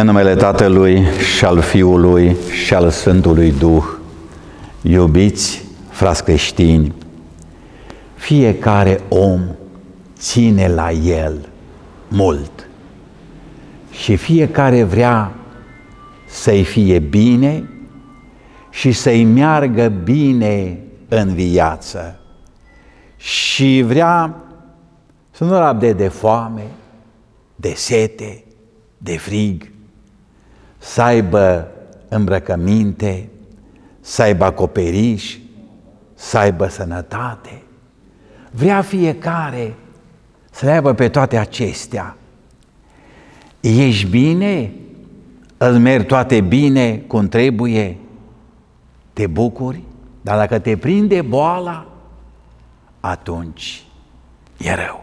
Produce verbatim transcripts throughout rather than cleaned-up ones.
numele Tatălui și al Fiului și al Sfântului Duh, iubiți frați creștini, fiecare om ține la el mult și fiecare vrea să-i fie bine și să-i meargă bine în viață și vrea să nu rabde de foame, de sete, de frig, să aibă îmbrăcăminte, să aibă acoperiș, să aibă sănătate. Vrea fiecare să le aibă pe toate acestea. Ești bine? Îți merg toate bine cum trebuie? Te bucuri? Dar dacă te prinde boala, atunci e rău.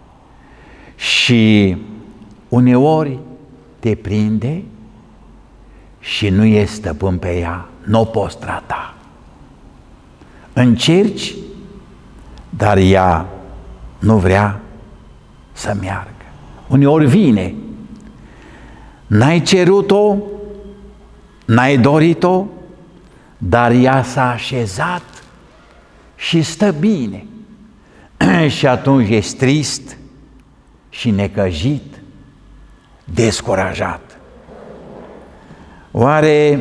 Și uneori te prinde și nu ești stăpân pe ea, nu o poți trata. Încerci, dar ea nu vrea să meargă. Uneori vine, n-ai cerut-o, n-ai dorit-o, dar ea s-a așezat și stă bine. Și atunci ești trist și necăjit, descurajat. Oare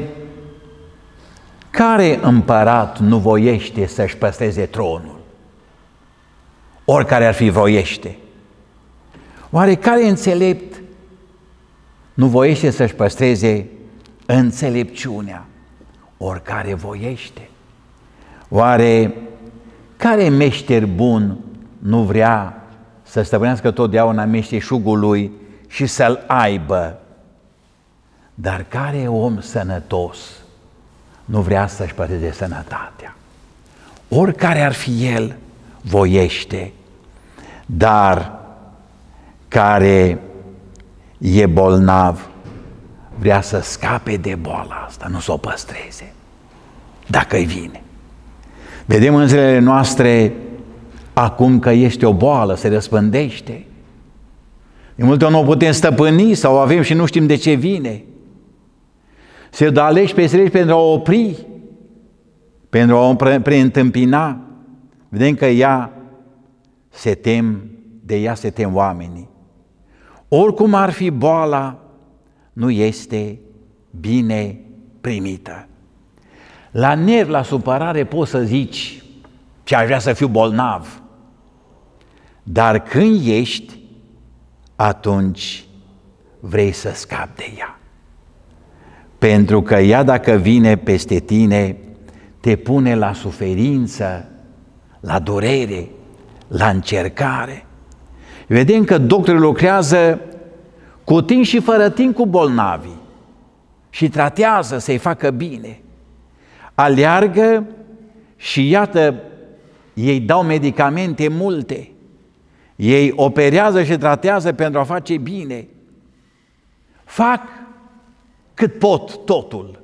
care împărat nu voiește să-și păstreze tronul? Oricare ar fi voiește. Oare care înțelept nu voiește să-și păstreze înțelepciunea? Oricare voiește. Oare care meșter bun nu vrea să stăpânească totdeauna meșteșugul lui și să-l aibă? Dar care om sănătos nu vrea să-și păstreze sănătatea? Oricare ar fi el, voiește, dar care e bolnav vrea să scape de boala asta, nu să o păstreze, dacă îi vine. Vedem în zilele noastre acum că este o boală, se răspândește. De multe ori nu o putem stăpâni sau o avem și nu știm de ce vine. Se dă aleși pe străzi pentru a o opri, pentru a o preîntâmpina. Vedem că ea se tem, de ea se tem oamenii. Oricum ar fi boala, nu este bine primită. La nerv, la supărare poți să zici ce aș vrea să fiu bolnav, dar când ești, atunci vrei să scapi de ea. Pentru că ea, dacă vine peste tine, te pune la suferință, la durere, la încercare. Vedem că doctorii lucrează cu timp și fără timp cu bolnavii și tratează să-i facă bine. Aleargă și iată, ei dau medicamente multe, ei operează și tratează pentru a face bine. Fac cât pot totul,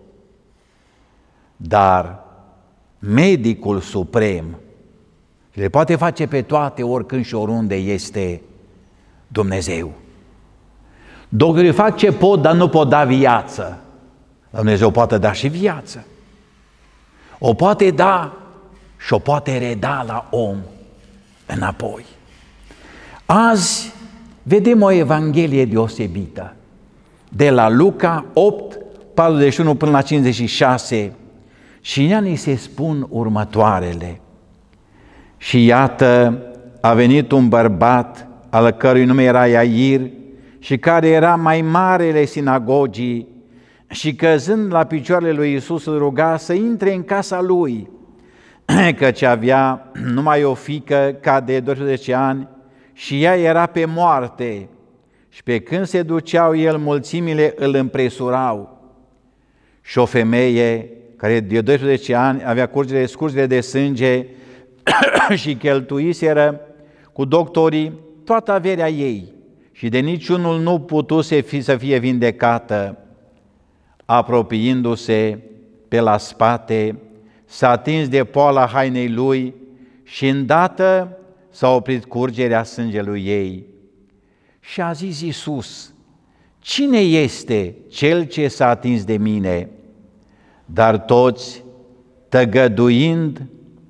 dar medicul suprem le poate face pe toate oricând și oriunde este Dumnezeu. Doctorii fac ce pot, dar nu pot da viață. Dumnezeu poate da și viață. O poate da și o poate reda la om înapoi. Azi vedem o evanghelie deosebită. De la Luca opt, patruzeci și unu până la cincizeci și șase, și în ea ni se spun următoarele. Și iată, a venit un bărbat al cărui nume era Iair și care era mai marele sinagogii și căzând la picioarele lui Iisus îl ruga să intre în casa lui, căci avea numai o fiică ca de doisprezece ani și ea era pe moarte. Și pe când se duceau el, mulțimile îl împresurau. Și o femeie care de doisprezece ani avea curgere scurgere de sânge și cheltuiseră cu doctorii toată averea ei și de niciunul nu putuse fi să fie vindecată, apropiindu-se pe la spate, s-a atins de poala hainei lui și îndată s-a oprit curgerea sângelui ei. Și a zis Iisus: cine este cel ce s-a atins de mine? Dar toți, tăgăduind,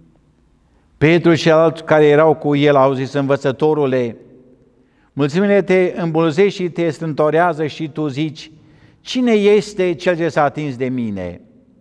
Petru și alții care erau cu el au zis: învățătorule, mulțimile te îmbulzești și te strântorează și tu zici: cine este cel ce s-a atins de mine?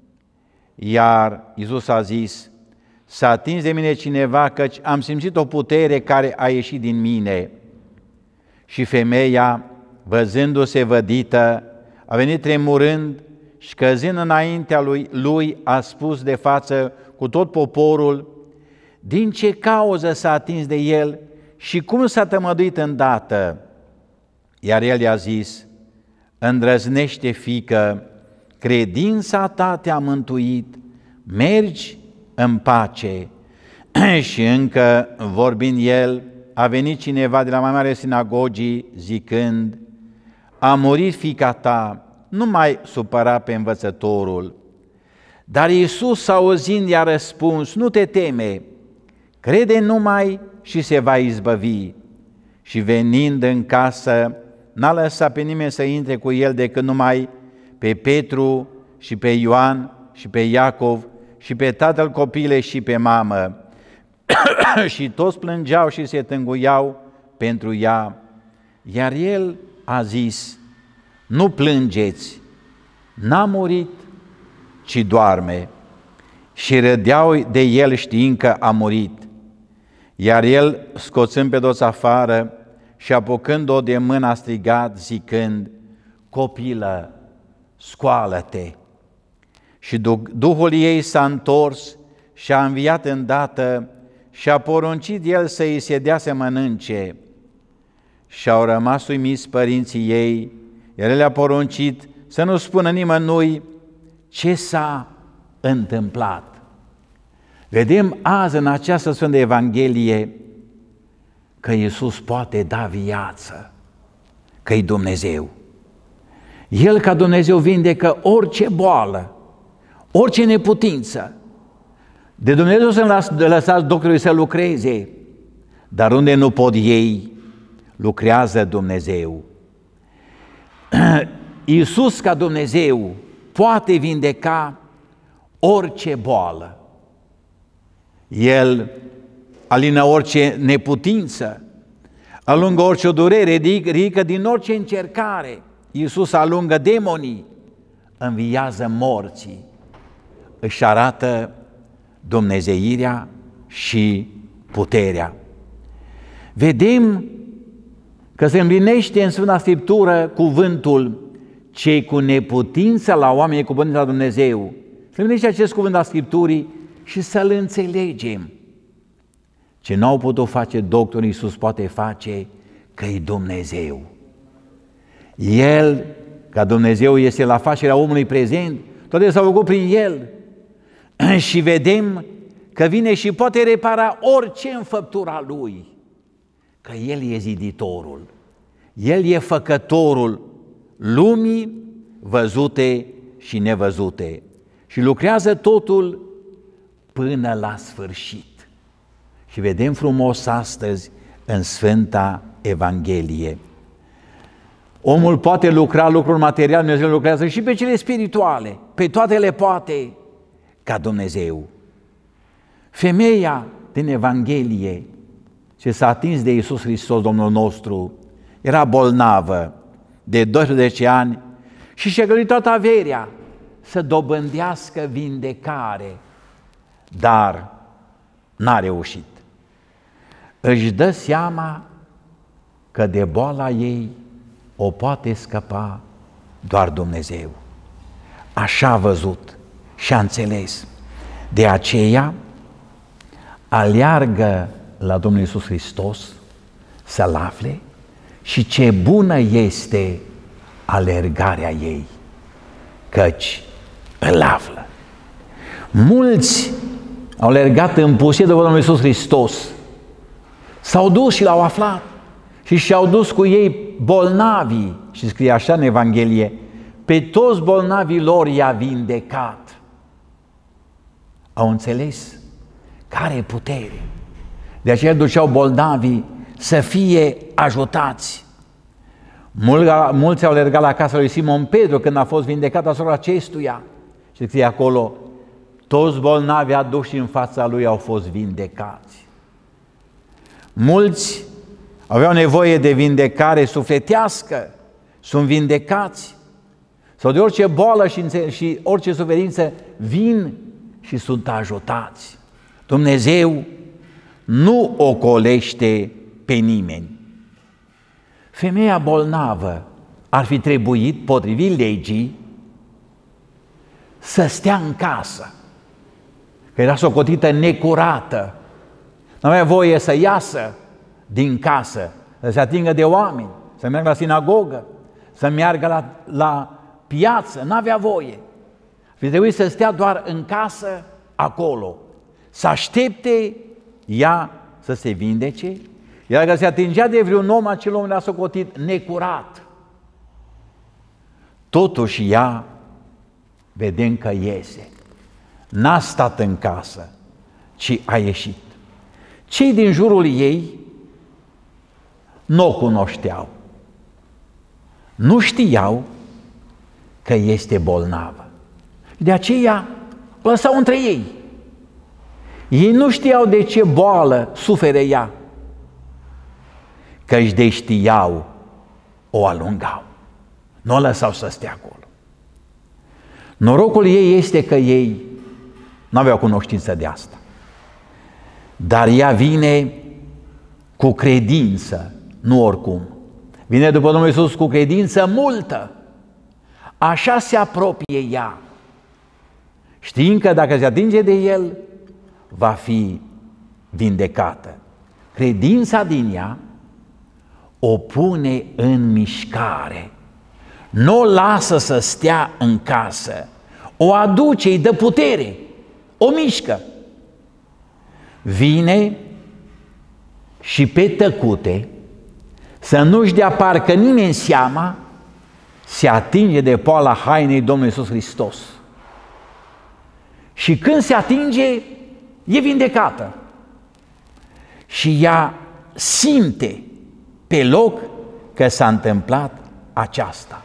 Iar Iisus a zis: s-a atins de mine cineva, căci am simțit o putere care a ieșit din mine. Și femeia, văzându-se vădită, a venit tremurând și căzând înaintea lui, lui a spus de față cu tot poporul din ce cauză s-a atins de el și cum s-a tămăduit îndată. Iar el i-a zis: îndrăznește, fiică, credința ta te-a mântuit, mergi în pace. Și încă vorbind el, a venit cineva de la mai mare sinagogii zicând: a murit fiica ta, nu mai supăra pe învățătorul. Dar Iisus, auzind, i-a răspuns: nu te teme, crede numai și se va izbăvi. Și venind în casă, n-a lăsat pe nimeni să intre cu el decât numai pe Petru și pe Ioan și pe Iacov și pe tatăl copilei și pe mamă. Și toți plângeau și se tânguiau pentru ea. Iar el a zis: nu plângeți, n-a murit, ci doarme. Și râdeau de el știind că a murit. Iar el, scoțând pe toți afară și apucând-o de mână, a strigat zicând: copilă, scoală-te! Și duhul ei s-a întors și a înviat îndată și a poruncit el să îi se dea să mănânce. Și au rămas uimiți părinții ei, iar el a poruncit să nu spună nimănui ce s-a întâmplat. Vedem azi în această Sfântă Evanghelie că Iisus poate da viață, că-i Dumnezeu. El ca Dumnezeu vindecă orice boală, orice neputință. De Dumnezeu să lăsați doctorii să lucreze, dar unde nu pot ei, lucrează Dumnezeu. Iisus ca Dumnezeu poate vindeca orice boală. El alină orice neputință, alungă orice durere, ridică din orice încercare. Iisus alungă demonii, înviază morții, își arată dumnezeirea și puterea. Vedem că se împlinește în Sfânta Scriptură cuvântul: cei cu neputință la oameni cu putința la Dumnezeu. Se împlinește acest cuvânt la Scripturii și să-l înțelegem. Ce n-au putut face doctorii, Iisus poate face, că-i Dumnezeu. El, ca Dumnezeu, este la facerea omului prezent, toate s-au făcut prin El. Și vedem că vine și poate repara orice înfăptura Lui, că El e ziditorul, El e făcătorul lumii văzute și nevăzute și lucrează totul până la sfârșit. Și vedem frumos astăzi în Sfânta Evanghelie. Omul poate lucra lucruri materiale, Dumnezeu lucrează și pe cele spirituale, pe toate le poate, ca Dumnezeu. Femeia din Evanghelie ce s-a atins de Iisus Hristos, Domnul nostru, era bolnavă de doisprezece ani și și-a găsit toată averea să dobândească vindecare, dar n-a reușit. Își dă seama că de boala ei o poate scăpa doar Dumnezeu. Așa a văzut și a înțeles. De aceea aleargă la Domnul Iisus Hristos să-L afle și ce bună este alergarea ei, căci îl află. Mulți au alergat în pustie după Domnul Iisus Hristos, s-au dus și l-au aflat și și-au dus cu ei bolnavii, și scrie așa în Evanghelie: pe toți bolnavii lor i-a vindecat. Au înțeles care putere. De aceea duceau bolnavii să fie ajutați. Mulți au alergat la casa lui Simon Petru când a fost vindecat asupra acestuia. Și scrie acolo, toți bolnavi aduși în fața lui au fost vindecați. Mulți aveau nevoie de vindecare sufletească, sunt vindecați. Sau de orice boală și, și orice suferință vin și sunt ajutați. Dumnezeu nu ocolește pe nimeni. Femeia bolnavă ar fi trebuit, potrivit legii, să stea în casă, că era socotită necurată. Nu avea voie să iasă din casă, să se atingă de oameni, să meargă la sinagogă, să meargă la, la piață, nu avea voie. Ar fi trebuit să stea doar în casă, acolo, să aștepte ea să se vindece, iar dacă se atingea de vreun om, acel om l-a socotit necurat. Totuși ea, vedem că iese. N-a stat în casă, ci a ieșit. Cei din jurul ei nu o cunoșteau. Nu știau că este bolnavă. De aceea o lăsau între ei. Ei nu știau de ce boală sufere ea, că își de știau, o alungau. Nu o lăsau să stea acolo. Norocul ei este că ei nu aveau cunoștință de asta. Dar ea vine cu credință, nu oricum. Vine după Domnul Iisus cu credință multă. Așa se apropie ea, știind că dacă se atinge de El, va fi vindecată. Credința din ea o pune în mișcare. Nu o lasă să stea în casă, o aduce, îi dă putere, o mișcă. Vine și pe tăcute, să nu-și dea parcă nimeni seama, se atinge de poala hainei Domnului Iisus Hristos. Și când se atinge, e vindecată. Și ea simte pe loc că s-a întâmplat aceasta.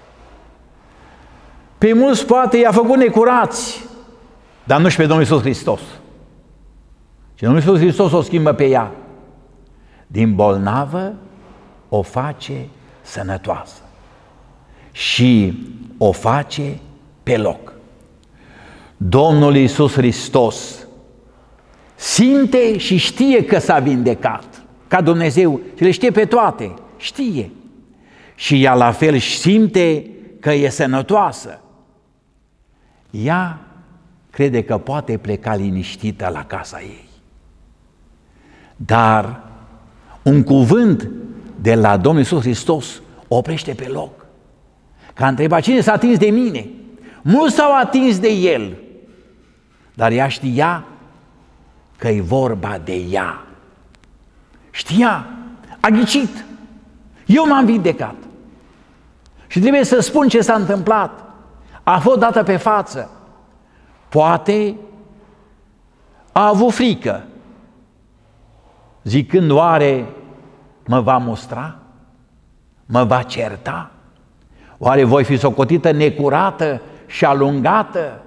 Pe mulți poate i-a făcut necurați, dar nu și pe Domnul Iisus Hristos. Și Domnul Iisus Hristos o schimbă pe ea. Din bolnavă o face sănătoasă și o face pe loc. Domnul Iisus Hristos simte și știe că s-a vindecat, ca Dumnezeu, și le știe pe toate, știe. Și ea la fel simte că e sănătoasă. Ea crede că poate pleca liniștită la casa ei. Dar un cuvânt de la Domnul Iisus Hristos o oprește pe loc. Că a întrebat, cine s-a atins de mine? Mulți s-au atins de El, dar ea știa că e vorba de ea. Știa, a ghicit. Eu m-am vindecat. Și trebuie să spun ce s-a întâmplat. A fost dată pe față. Poate a avut frică, zicând, oare mă va mustra? Mă va certa? Oare voi fi socotită necurată și alungată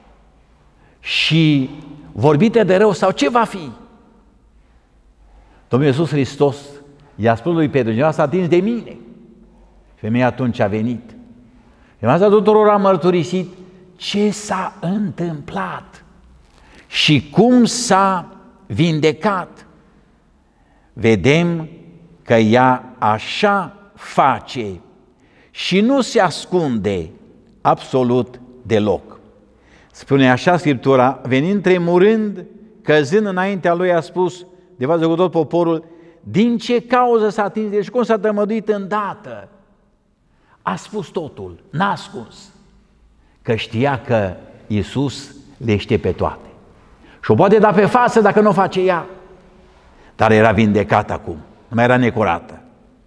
și vorbită de rău, sau ce va fi? Domnul Iisus Hristos i-a spus lui Petru, cineva s-a atins de mine. Femeia atunci a venit. Femeia tuturor a mărturisit ce s-a întâmplat și cum s-a vindecat. Vedem că ea așa face și nu se ascunde absolut deloc. Spune așa Scriptura, venind tremurând, căzând înaintea lui, a spus, de față cu tot poporul, din ce cauză s-a atins de el și cum s-a tămăduit îndată. A spus totul, n-a ascuns, că știa că Iisus le știe pe toate. Și o poate da pe față dacă nu o face ea. Dar era vindecată acum, nu mai era necurată.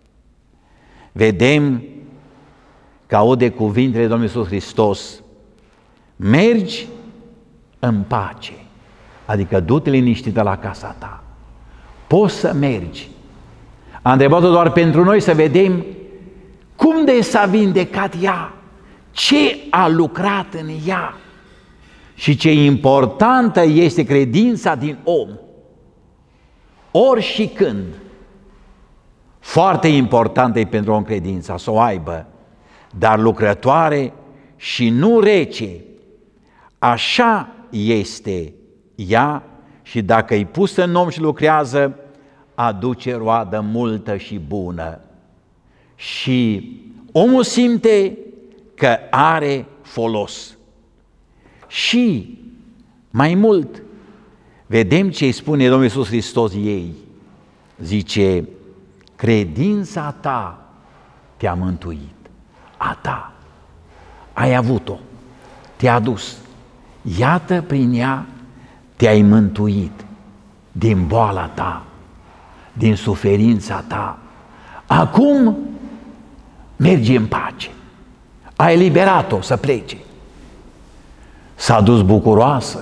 Vedem că aude cuvintele Domnului Iisus Hristos, mergi în pace, adică du-te liniștită la casa ta. Poți să mergi. A întrebat-o doar pentru noi să vedem Cum de s-a vindecat ea? Ce a lucrat în ea? Și ce importantă este credința din om. Ori și când. Foarte importantă e pentru om credința, să o aibă, dar lucrătoare și nu rece. Așa este ea și dacă e pusă în om și lucrează, aduce roadă multă și bună. Și omul simte că are folos. Și mai mult, vedem ce îi spune Domnul Iisus Hristos ei. Zice, credința ta te-a mântuit. A ta. Ai avut-o. Te-a dus. Iată, prin ea te-ai mântuit din boala ta, din suferința ta. Acum mergi în pace. Ai eliberat-o să plece. S-a dus bucuroasă,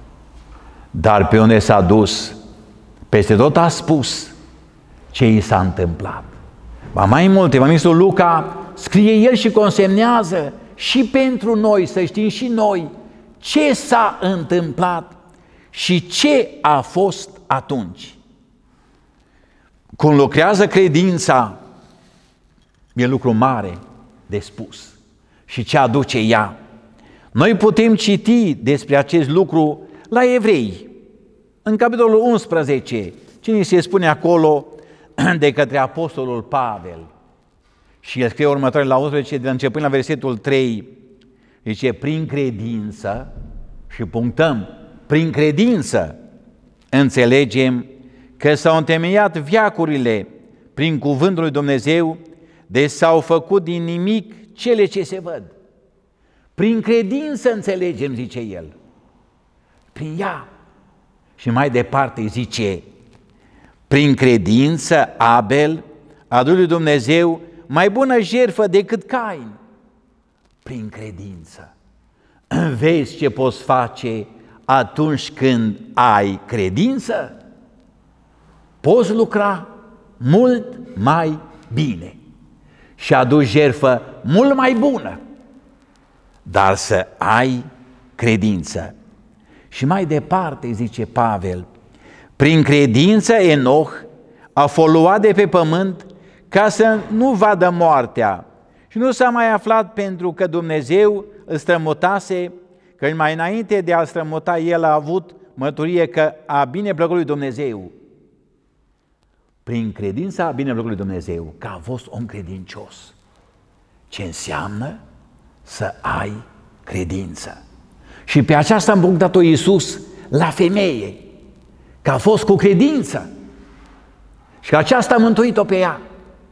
dar pe unde s-a dus, peste tot a spus ce i s-a întâmplat. Ba mai mult, Evanghelistul Luca scrie el și consemnează și pentru noi, să știm și noi, ce s-a întâmplat și ce a fost atunci. Cum lucrează credința, e lucru mare de spus. Și ce aduce ea. Noi putem citi despre acest lucru la Evrei, în capitolul unsprezece, cine se spune acolo de către Apostolul Pavel. Și el scrie următoarele la unsprezece, de începând la versetul trei, zice, prin credință, și punctăm, prin credință înțelegem că s-au întemeiat veacurile prin cuvântul lui Dumnezeu, deci s-au făcut din nimic cele ce se văd. Prin credință înțelegem, zice el, prin ea. Și mai departe zice, prin credință Abel a adus lui Dumnezeu mai bună jertfă decât Cain. Prin credință. Vezi ce poți face atunci când ai credință? Poți lucra mult mai bine și aduci jertfă mult mai bună, dar să ai credință. Și mai departe, zice Pavel, prin credință Enoch a foluat de pe pământ ca să nu vadă moartea și nu s-a mai aflat pentru că Dumnezeu îl strămutase, că mai înainte de a-l strămuta el a avut mărturie că a bineplăcut lui Dumnezeu. Prin credința a bineplăcut lui Dumnezeu, că a fost om credincios. Ce înseamnă să ai credință? Și pe aceasta a împunctat-o Iisus la femeie, că a fost cu credință și că aceasta a mântuit-o pe ea.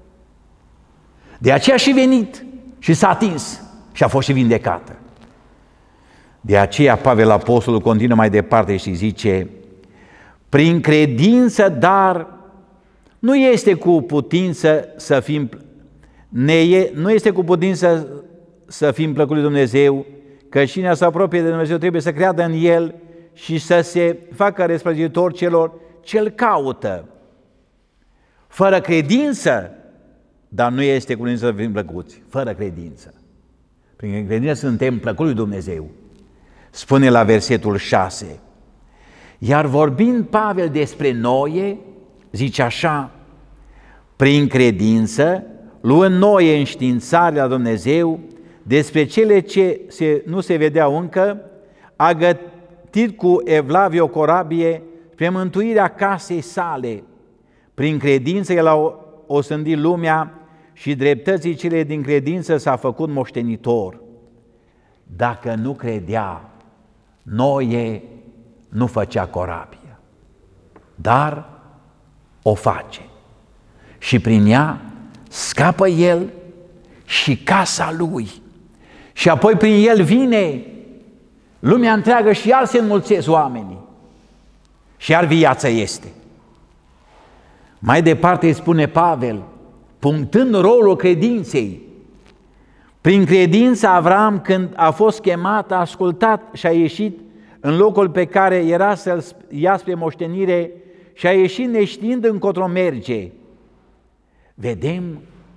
De aceea și venit și s-a atins și a fost și vindecată. De aceea Pavel Apostolul continuă mai departe și zice, prin credință, dar nu este cu putință să fim, ne e, nu este cu putință să fim plăcut lui Dumnezeu, că cine se apropie de Dumnezeu trebuie să creadă în El și să se facă răsplătitor celor ce-L caută. Fără credință, dar nu este cu putință să fim plăcuți, fără credință. Prin credință suntem plăcuți lui Dumnezeu. Spune la versetul șase, iar vorbind Pavel despre Noe, zice așa, prin credință, luând Noe înștiințare la Dumnezeu, despre cele ce se, nu se vedeau încă, a gătit cu evlavie o corabie spre mântuirea casei sale. Prin credință el a osândit lumea și dreptății cele din credință s-a făcut moștenitor. Dacă nu credea, Noe nu făcea corabia, dar o face. Și prin ea scapă el și casa lui. Și apoi prin el vine lumea întreagă și iar se înmulțesc oamenii. Și iar viața este. Mai departe îi spune Pavel, punctând rolul credinței, prin credință Avram, când a fost chemat, a ascultat și a ieșit în locul pe care era să-l ia spre moștenire și a ieșit neștiind încotro merge. Vedem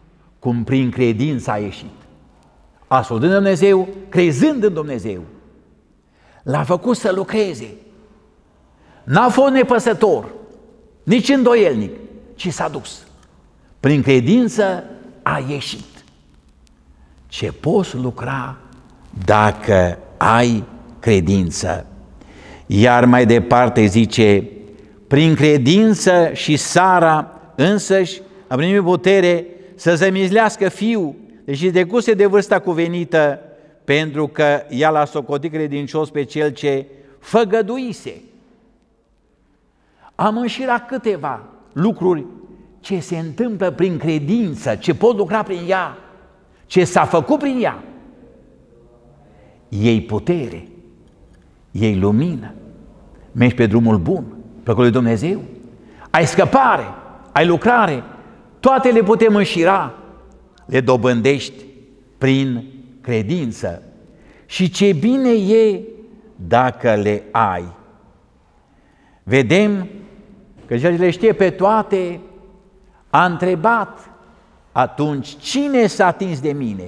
cum prin credință a ieșit. Ascultând de Dumnezeu, crezând în Dumnezeu, l-a făcut să lucreze. N-a fost nepăsător, nici îndoielnic, ci s-a dus. Prin credință a ieșit. Ce poți lucra dacă ai credință? Iar mai departe zice, prin credință și Sara însăși a primit putere să zămislească fiul, deși decuse de vârsta cuvenită, pentru că ea l-a socotit credincios pe cel ce făgăduise. Am înșirat câteva lucruri ce se întâmplă prin credință, ce pot lucra prin ea, ce s-a făcut prin ea. Ei putere, ei lumină, mergi pe drumul bun, plăcut lui Dumnezeu, ai scăpare, ai lucrare, toate le putem înșira, le dobândești prin credință. Și ce bine e dacă le ai. Vedem că ceea ce le știe pe toate, a întrebat atunci, cine s-a atins de mine?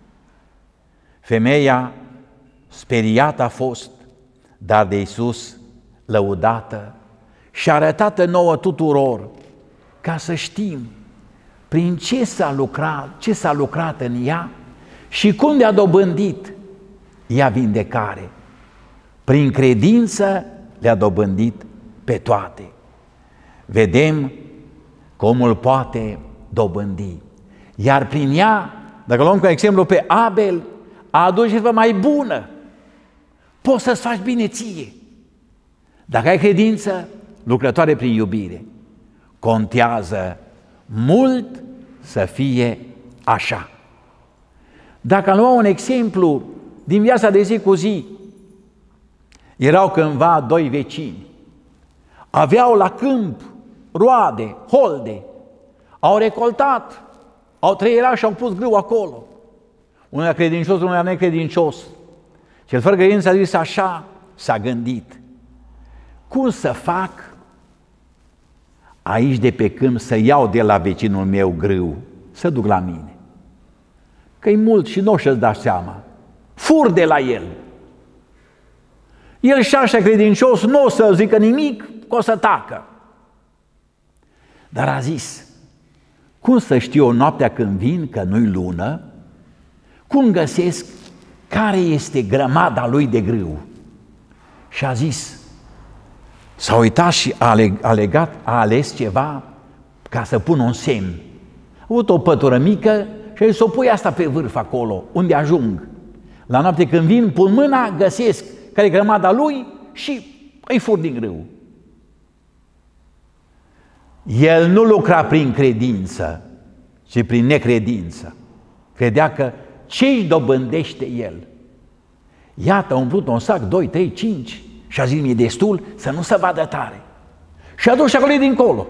Femeia speriată a fost, dar de Iisus lăudată și arătată nouă tuturor, ca să știm prin ce s-a lucrat, ce s-a lucrat în ea și cum le-a dobândit ea vindecare. Prin credință le-a dobândit pe toate. Vedem că omul poate dobândi. Iar prin ea, dacă luăm ca exemplu pe Abel, a adus jertfă mai bună. Poți să-ți faci bine ție. Dacă ai credință, lucrătoare prin iubire, contează mult să fie așa. Dacă am luat un exemplu din viața de zi cu zi, erau cândva doi vecini, aveau la câmp roade, holde, au recoltat, au trăierat și au pus grâu acolo. Unul era credincios, unul era necredincios. Cel fără credință a zis așa, s-a gândit. Cum să fac aici de pe câmp să iau de la vecinul meu grâu, să duc la mine? Că-i mult și nu o să-ți da seama. Fur de la el. El și așa credincios, nu o să zică nimic, că o să tacă. Dar a zis, cum să știu eu noaptea când vin că nu-i lună, cum găsesc care este grămada lui de grâu? Și a zis, s-a uitat și a alegat, a ales ceva ca să pună un semn. A avut o pătură mică și a zis, o pui asta pe vârf acolo, unde ajung. La noapte când vin, pun mâna, găsesc care e grămada lui și îi fur din grâu. El nu lucra prin credință, ci prin necredință. Credea că ce își dobândește el? Iată, a umplut un sac, doi, trei, cinci și a zis, mi-e destul să nu se vadă tare. Și a dus și acolo dincolo.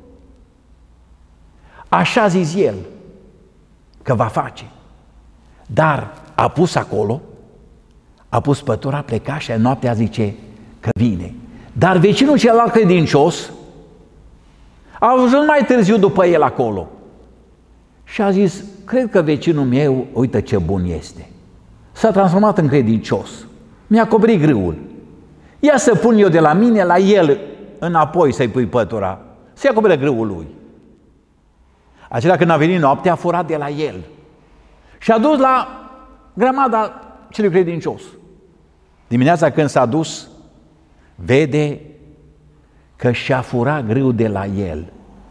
Așa a zis el că va face. Dar a pus acolo, a pus pătura, a plecat și noaptea zice că vine. Dar vecinul celălalt credincios a ajuns mai târziu după el acolo și a zis, cred că vecinul meu, uite ce bun este. S-a transformat în credincios, mi-a acoperit grâul. Ia să pun eu de la mine la el înapoi să-i pui pătura, să-i acopere grâul lui. Acela când a venit noaptea a furat de la el și a dus la grămada celui credincios. Dimineața când s-a dus, vede că și-a furat grâul de la el.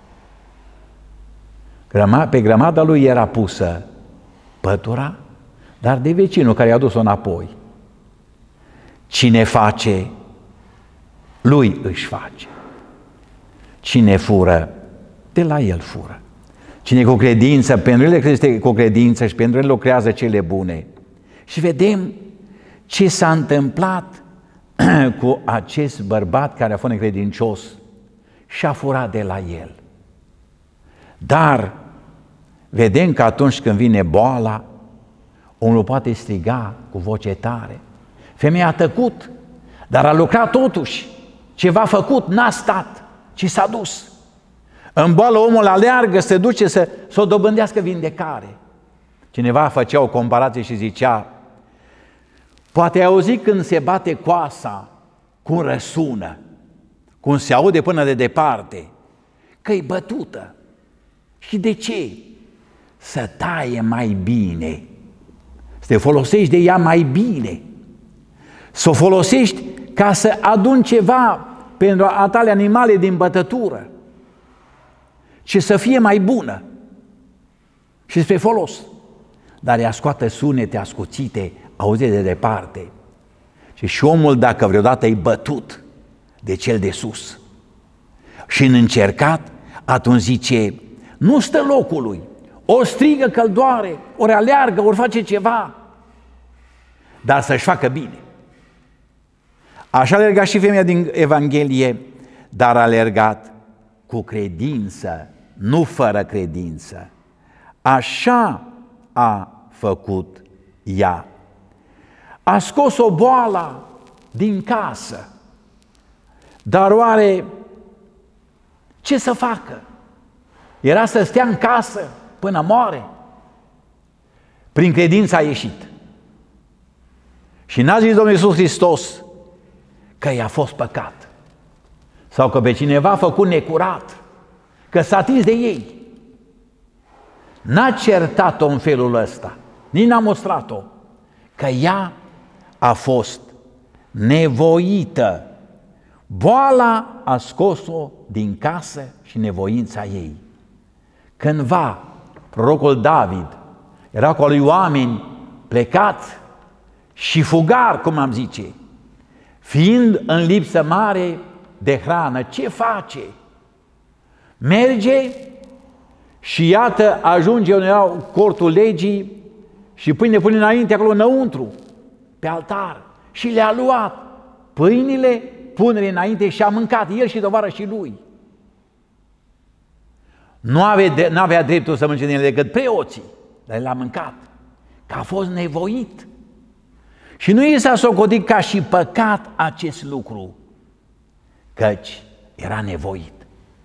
Pe grămada lui era pusă pătura, dar de vecinul care i-a dus-o înapoi. Cine face, lui își face. Cine fură, de la el fură. Cine cu credință, pentru el este cu credință și pentru el lucrează cele bune. Și vedem ce s-a întâmplat cu acest bărbat care a fost necredincios și a furat de la el. Dar vedem că atunci când vine boala, omul poate striga cu voce tare. Femeia a tăcut, dar a lucrat totuși. Ceva făcut, n-a stat, ci s-a dus. În boală omul aleargă, se duce să, să o dobândească vindecare. Cineva făcea o comparație și zicea, poate ai auzit când se bate coasa, cum răsună, cum se aude până de departe, că e bătută. Și de ce? Să taie mai bine, să te folosești de ea mai bine, să o folosești ca să aduni ceva pentru a tale animale din bătătură și să fie mai bună și spre folos. Dar ea scoate sunete ascuțite, auzite de departe. Și și omul, dacă vreodată e bătut de cel de sus și în încercat, atunci zice, nu stă locului, ori strigă că-l doare, ori aleargă, ori face ceva, dar să-și facă bine. Așa alerga și femeia din Evanghelie, dar a alergat cu credință, nu fără credință. Așa a făcut ea. A scos o boală din casă, dar oare ce să facă? Era să stea în casă până moare? Prin credință a ieșit. Și n-a zis Domnul Iisus Hristos că i-a fost păcat sau că pe cineva a făcut necurat, că s-a atins de ei. N-a certat-o în felul ăsta, nici n-a mostrat-o, că ea a fost nevoită. Boala a scos-o din casă și nevoința ei. Cândva, prorocul David era cu al lui oameni plecați și fugar, cum am zice, fiind în lipsă mare de hrană, ce face? Merge și iată ajunge unde era cortul legii și pâine pune înainte acolo înăuntru, pe altar, și le-a luat pâinile, pune înainte și a mâncat el și tovarășii lui. Nu avea, n-avea dreptul să mănânce din ele decât preoții, dar l-a mâncat, că a fost nevoit. Și nu i s-a socotit ca și păcat acest lucru, căci era nevoit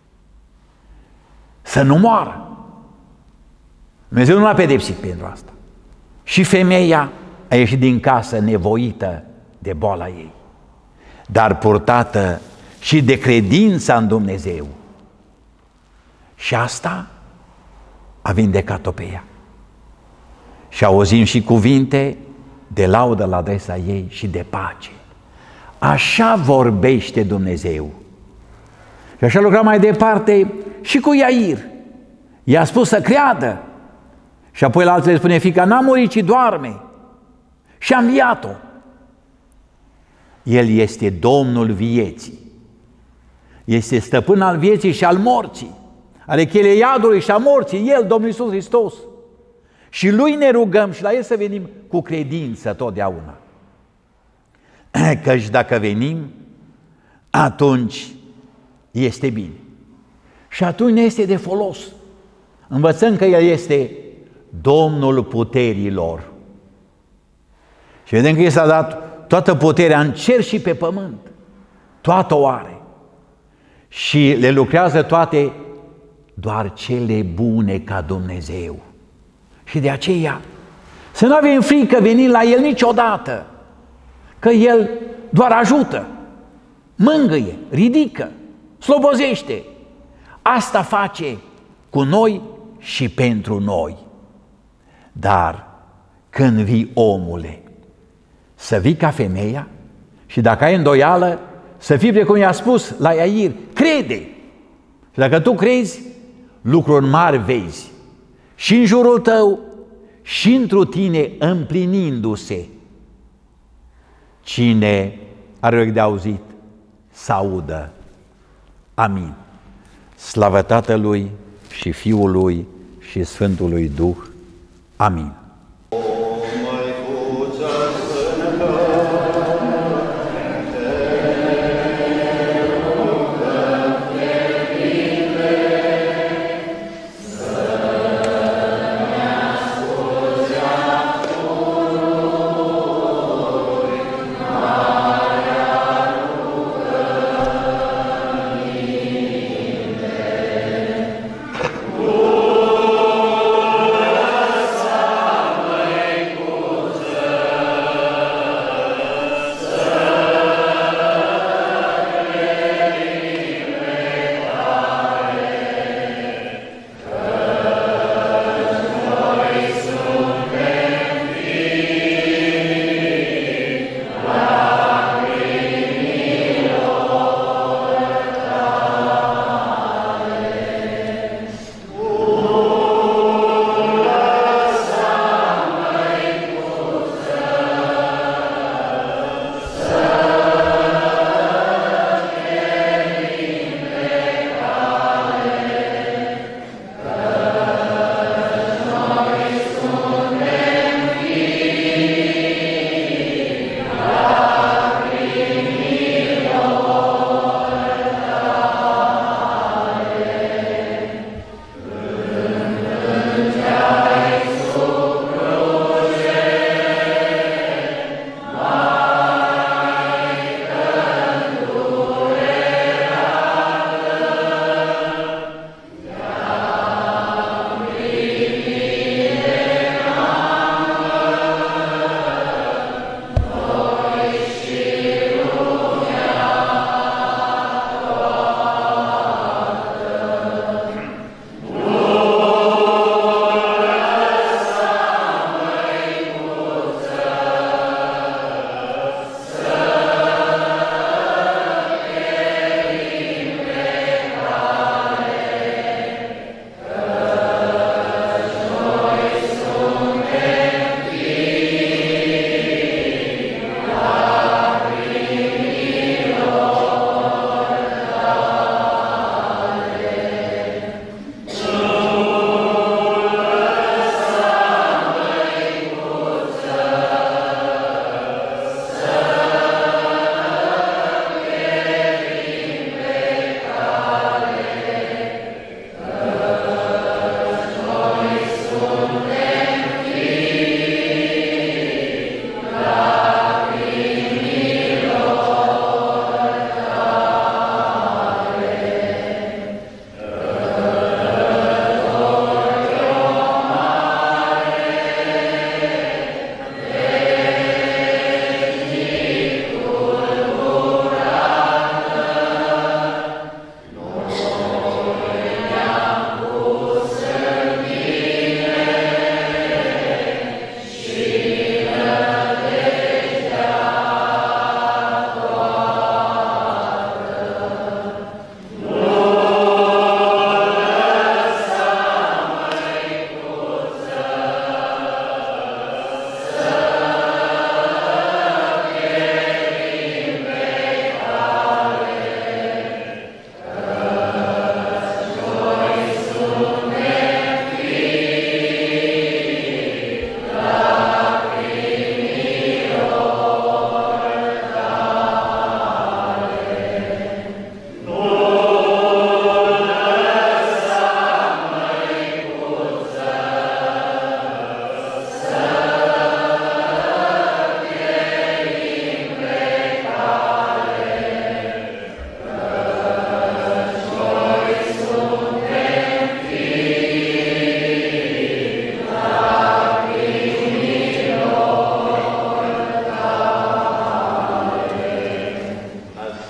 să nu moară. Dumnezeu nu l-a pedepsit pentru asta. Și femeia a ieșit din casă nevoită de boala ei, dar purtată și de credința în Dumnezeu. Și asta a vindecat-o pe ea. Și auzim și cuvinte de laudă la adresa ei și de pace. Așa vorbește Dumnezeu. Și așa lucra mai departe și cu Iair. I-a spus să creadă. Și apoi la alții le spune, fiica n-a murit, ci doarme. Și a înviat-o. El este Domnul vieții. Este stăpân al vieții și al morții. Ale chelei iadului și a morții, El, Domnul Iisus Hristos. Și Lui ne rugăm și la El să venim cu credință totdeauna. Căci dacă venim, atunci este bine. Și atunci ne este de folos. Învățăm că El este Domnul puterilor. Și vedem că I s-a dat toată puterea în cer și pe pământ. Toată o are. Și le lucrează toate doar cele bune ca Dumnezeu. Și de aceea să nu avem frică venind la El niciodată, că El doar ajută, mângâie, ridică, slobozește. Asta face cu noi și pentru noi. Dar când vii, omule, să vii ca femeia și dacă ai îndoială, să fii precum i-a spus la Iair, crede. Și dacă tu crezi, lucruri mari vezi și în jurul tău și întru tine împlinindu-se. Cine are ochi de auzit, să audă. Amin. Slavă Tatălui și Fiului și Sfântului Duh. Amin.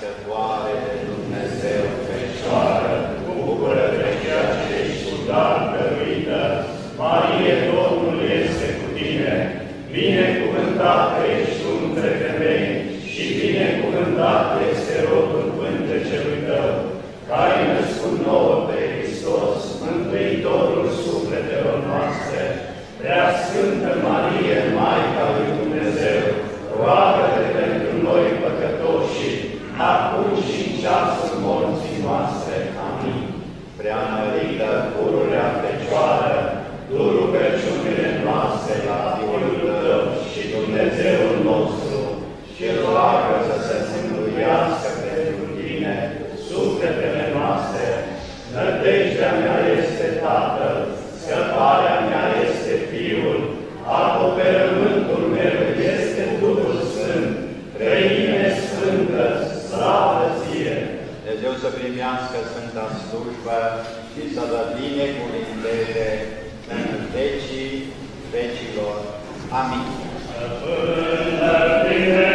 născătoare de Dumnezeu Fecioară, bucură-te ceea ce ești cu dar dăruită, Marie, Domnul este cu tine, binecuvântată ești tu între femei și binecuvântat este rodul pântecelui tău, că ai născut nouă pe Hristos, Mântuitorul sufletelor noastre. Prea Sfântă Marie, Maica lui Dumnezeu, roagă-te pentru noi păcătoși, acum și în ceasul morții noastre. Amin. Prea mărită, pururea Fecioară, tu rugăciunile noastre la Fiul tău și Dumnezeul nostru, și roagă să-ți înduiască pentru tine sufletele noastre. Nădejdea mea este Tatăl, scăparea mea este Fiul, acoperământul meu este Duhul Sfânt, Treime Sfântă, slavă ție! Dumnezeu să primească Sfânta slujbă și să dă binecuvânteze în vecii vecilor. Amin.